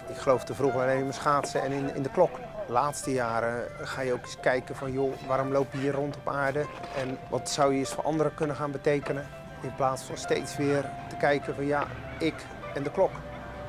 Ik geloofde vroeger alleen in mijn schaatsen en in de klok. De laatste jaren ga je ook eens kijken van, joh, waarom loop je hier rond op aarde? En wat zou je eens voor anderen kunnen gaan betekenen? In plaats van steeds weer te kijken van, ja, ik en de klok.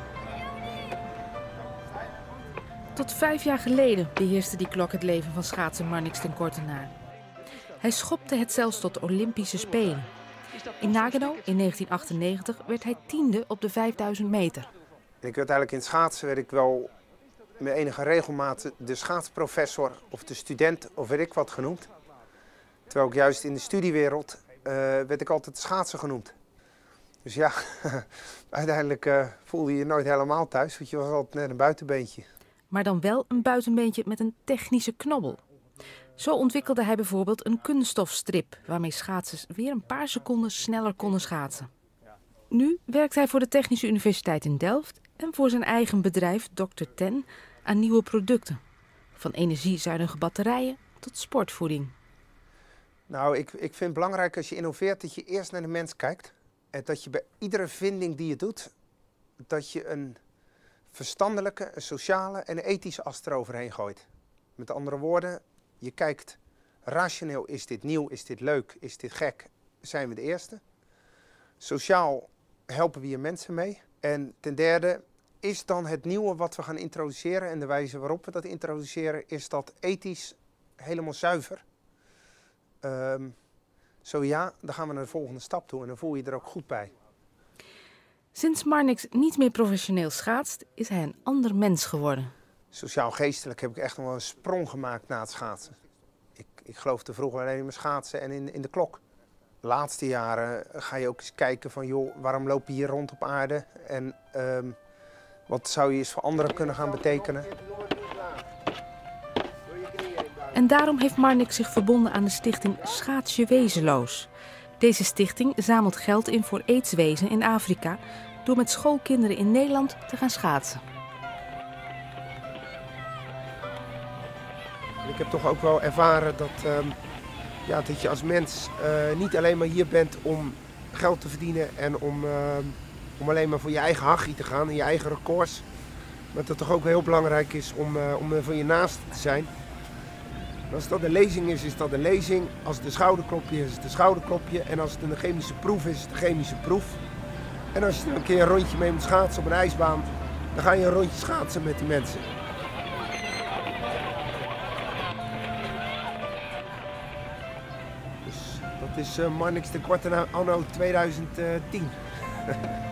Tot 5 jaar geleden beheerste die klok het leven van schaatser Marnix ten Kortenaar. Hij schopte het zelfs tot de Olympische Spelen. In Nagano in 1998 werd hij 10e op de 5000 meter. En uiteindelijk in het schaatsen werd ik wel met enige regelmaat de schaatsprofessor of de student of weet ik wat genoemd. Terwijl ik juist in de studiewereld werd ik altijd schaatser genoemd. Dus ja, uiteindelijk voelde je je nooit helemaal thuis, want je was altijd net een buitenbeentje. Maar dan wel een buitenbeentje met een technische knobbel. Zo ontwikkelde hij bijvoorbeeld een kunststofstrip waarmee schaatsers weer een paar seconden sneller konden schaatsen. Nu werkt hij voor de Technische Universiteit in Delft en voor zijn eigen bedrijf Dr. Ten aan nieuwe producten. Van energiezuinige batterijen tot sportvoeding. Nou, ik vind het belangrijk als je innoveert dat je eerst naar de mens kijkt. En dat je bij iedere vinding die je doet, dat je een verstandelijke, een sociale en een ethische as eroverheen gooit. Met andere woorden, je kijkt rationeel, is dit nieuw, is dit leuk, is dit gek, zijn we de eerste. Sociaal helpen we hier mensen mee. En ten derde, is dan het nieuwe wat we gaan introduceren en de wijze waarop we dat introduceren, is dat ethisch helemaal zuiver? Zo ja, dan gaan we naar de volgende stap toe en dan voel je er ook goed bij. Sinds Marnix niet meer professioneel schaatst, is hij een ander mens geworden. Sociaal-geestelijk heb ik echt nog wel een sprong gemaakt na het schaatsen. Ik geloofde vroeger alleen in mijn schaatsen en in de klok. De laatste jaren ga je ook eens kijken van, joh, waarom loop je hier rond op aarde? En wat zou je eens voor anderen kunnen gaan betekenen? En daarom heeft Marnix zich verbonden aan de stichting Schaats je wezenloos. Deze stichting zamelt geld in voor aidswezen in Afrika door met schoolkinderen in Nederland te gaan schaatsen. Ik heb toch ook wel ervaren dat je als mens niet alleen maar hier bent om geld te verdienen en om alleen maar voor je eigen hachie te gaan en je eigen records. Maar dat het toch ook heel belangrijk is om voor je naaste te zijn. En als dat een lezing is, is dat een lezing. Als het een schouderklopje is, is het een schouderklopje. En als het een chemische proef is, is het een chemische proef. En als je er een keer een rondje mee moet schaatsen op een ijsbaan, dan ga je een rondje schaatsen met die mensen. Dus dat is Marnix ten Kortenaar anno 2010.